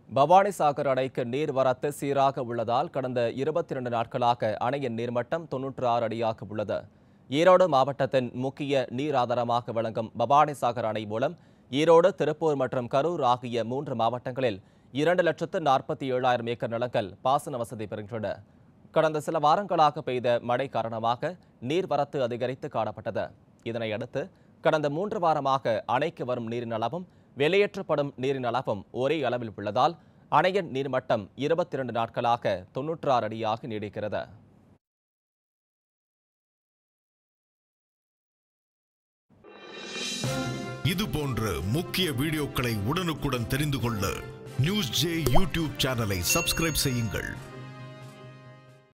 பவானிசாகர் அணைக்கு நீர்வரத்து சீராக உள்ளதால் கடந்த 22 நாட்களாக அணையின் நீர்மட்டம் 96 அடியாக உள்ளது. ஈரோடு மாவட்டத்தின் முக்கிய நீர் ஆதாரமாக விளங்கும் பவானிசாகர் அணை மூலம் ஈரோடு, திருப்பூர் மற்றும் கரூர் ஆகிய 3 மாவட்டங்களில் 2,47,000 ஏக்கர் நிலங்கள் பாசன வசதி பெறுகின்றன. கடந்த சில வாரங்களாக பெய்த மழை காரணமாக நீர்வரத்து அதிகரித்து காணப்பட்டது. இதனையடுத்து கடந்த 3 வாரமாக அணைக்கு வரும் நீரின் அளவும் வெளியேற்றப்படும் நீரின் அளவும் ஒரே அளவில் உள்ளதால் அணையின் நீர்மட்டம் 22 நாட்களாக 96 அடியாக நீடிக்கிறது. இது போன்ற முக்கிய வீடியோக்களை உடனுக்குடன் தெரிந்து கொள்ள நியூஸ் ஜே யூடியூப் சேனலை சப்ஸ்கிரைப் செய்யுங்கள்.